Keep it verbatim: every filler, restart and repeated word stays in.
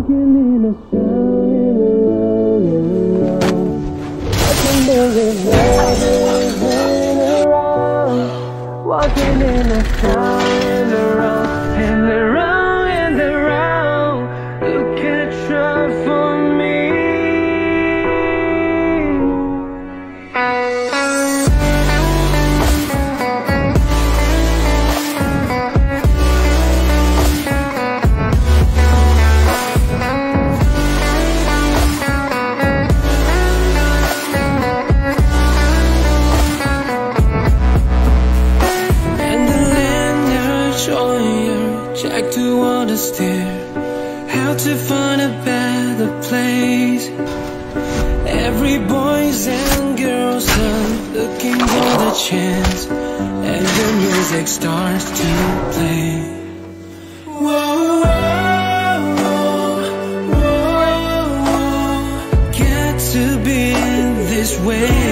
walking in a sound in the road, in the road. Walking in the road, in around. Walking in a sound in the road, in the road, in the round. Who can try for me? Jack to understand how to find a better place. Every boys and girls are looking for the chance, and the music starts to play. Whoa, whoa, whoa, whoa. Got to be this way.